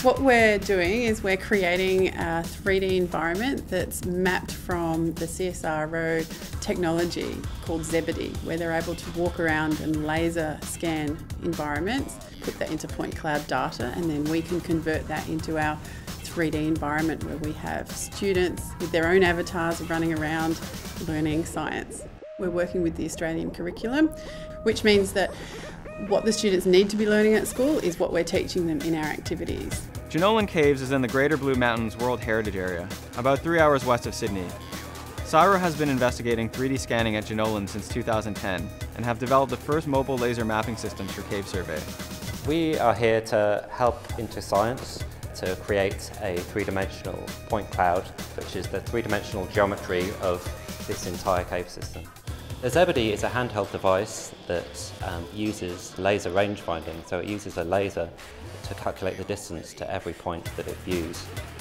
What we're doing is we're creating a 3D environment that's mapped from the CSIRO technology called Zebedee, where they're able to walk around and laser scan environments, put that into point cloud data, and then we can convert that into our 3D environment where we have students with their own avatars running around learning science. We're working with the Australian curriculum, which means that what the students need to be learning at school is what we're teaching them in our activities. Jenolan Caves is in the Greater Blue Mountains World Heritage Area, about 3 hours west of Sydney. CSIRO has been investigating 3D scanning at Jenolan since 2010 and have developed the first mobile laser mapping systems for cave survey. We are here to help IntoScience to create a three-dimensional point cloud, which is the three-dimensional geometry of this entire cave system. The Zebedee is a handheld device that uses laser range finding, so it uses a laser to calculate the distance to every point that it views.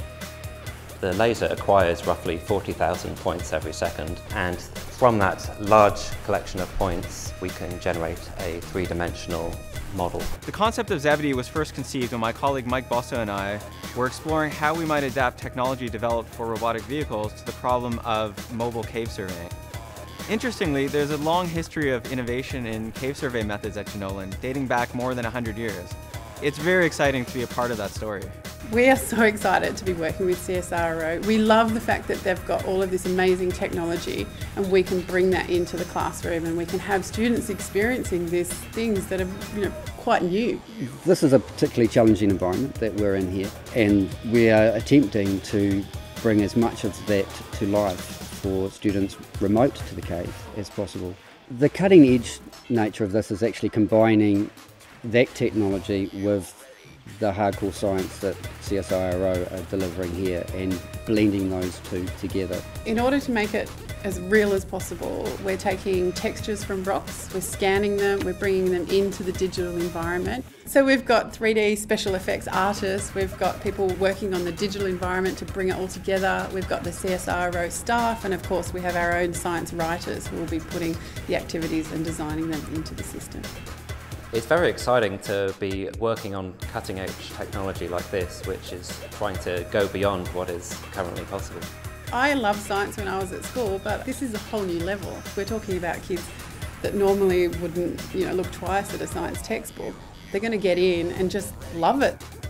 The laser acquires roughly 40,000 points every second, and from that large collection of points we can generate a three-dimensional model. The concept of Zebedee was first conceived when my colleague Mike Bossa and I were exploring how we might adapt technology developed for robotic vehicles to the problem of mobile cave surveying. Interestingly, there's a long history of innovation in cave survey methods at Jenolan, dating back more than 100 years. It's very exciting to be a part of that story. We are so excited to be working with CSIRO. We love the fact that they've got all of this amazing technology and we can bring that into the classroom and we can have students experiencing these things that are quite new. This is a particularly challenging environment that we're in here, and we are attempting to bring as much of that to life for students remote to the cave as possible. The cutting edge nature of this is actually combining that technology with the hardcore science that CSIRO are delivering here and blending those two together. In order to make it as real as possible, we're taking textures from rocks, we're scanning them, we're bringing them into the digital environment. So we've got 3D special effects artists, we've got people working on the digital environment to bring it all together, we've got the CSIRO staff, and of course we have our own science writers who will be putting the activities and designing them into the system. It's very exciting to be working on cutting-edge technology like this, which is trying to go beyond what is currently possible. I loved science when I was at school, but this is a whole new level. We're talking about kids that normally wouldn't, look twice at a science textbook. They're going to get in and just love it.